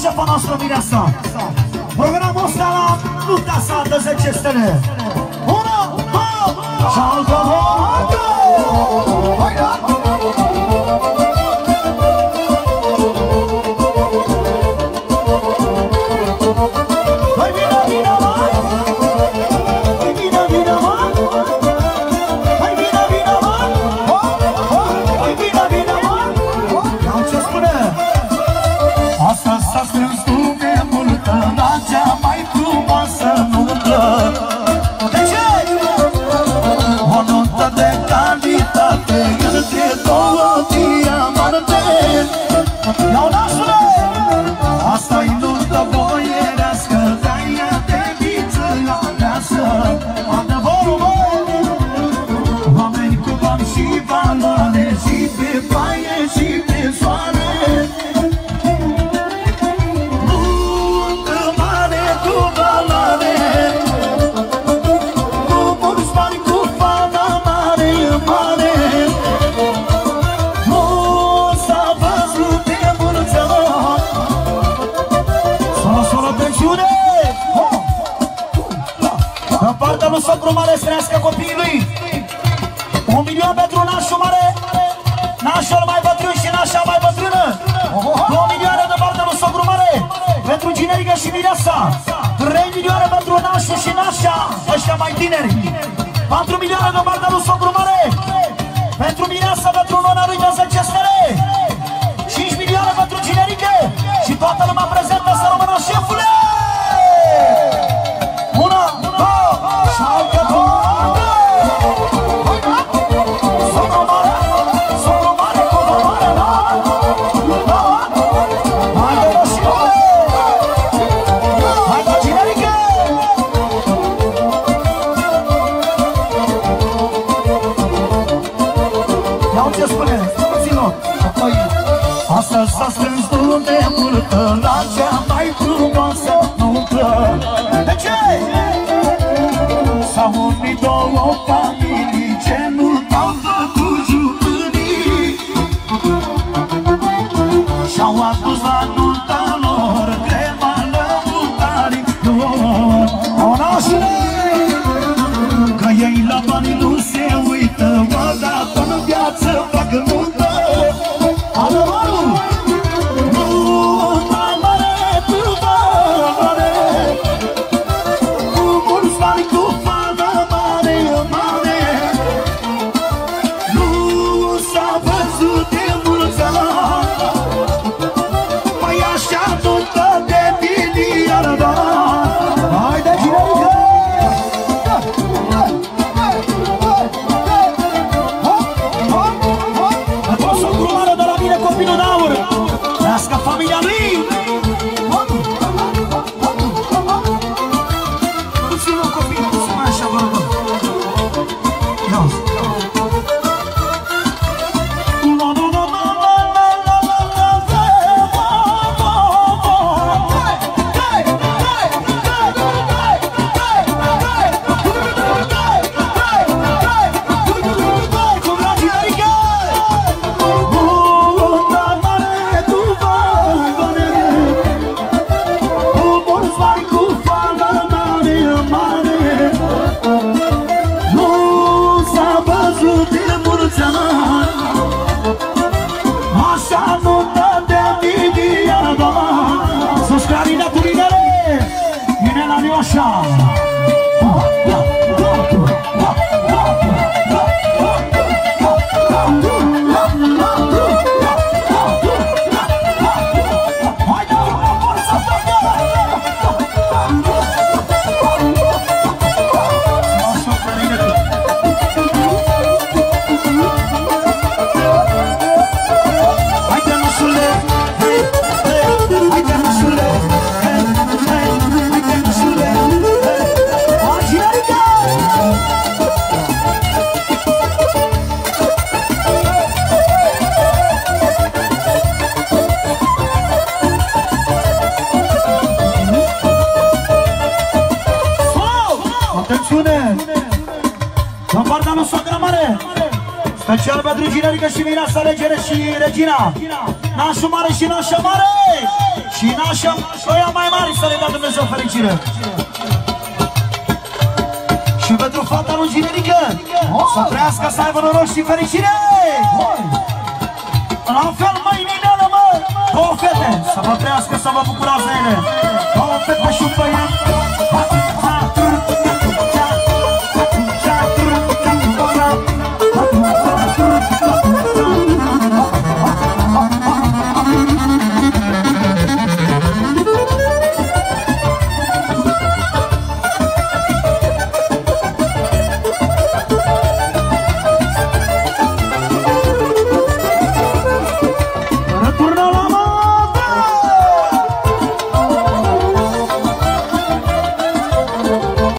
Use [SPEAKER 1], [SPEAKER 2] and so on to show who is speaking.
[SPEAKER 1] șefa noastră Mireasa. Programul ăsta la lupta sa de 10 stele. Una, două, și altă dată! Socru mare să trăiască copiii lui. 1 milion pentru nașul mare, nașul mai bătrân și nașa mai bătrână. 2 milioane de partea lui socru mare pentru Ginerică și Mireasa. 3 milioane pentru nașul și nașa, ăștia mai tineri. 4 milioane de partea lui socru mare pentru Mireasa, pentru nona lui de 10 stele. 5 milioane pentru Ginerică și toată lumea prezentă să rămână șefule.
[SPEAKER 2] Astăzi s-a strâns de multă la cea mai frumoasă nuntă.
[SPEAKER 1] De ce?
[SPEAKER 2] S-au unit două familii ce nu au făcut jupânii și-au adus la nunta lor crema lăutarilor.
[SPEAKER 1] Onașule!
[SPEAKER 2] Că ei la banii nu se uită, odată în viață fac nuntă.
[SPEAKER 1] Adevărul! Special pentru Ginerică și Mireasa, Regere și Regina. nașul mare și nașa mare. Și nașa ăia mai mari să le dea Dumnezeu fericire. Și pentru fata lui Ginerică, să trăiască, să aibă noroc și fericire. La fel mâinile, mă, două fete, să vă trăiască, să vă bucurați de ele. Două fete și un băiat.